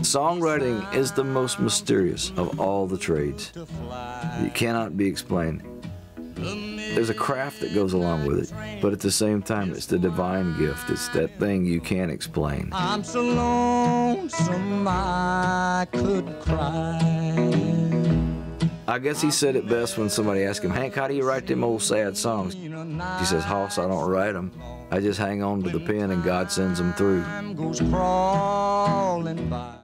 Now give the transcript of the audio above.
Songwriting is the most mysterious of all the trades. It cannot be explained. There's a craft that goes along with it, but at the same time, it's the divine gift. It's that thing you can't explain. I'm so lonesome I could cry. I guess he said it best when somebody asked him, "Hank, how do you write them old sad songs?" He says, "Hoss, I don't write them. I just hang on to the pen and God sends them through."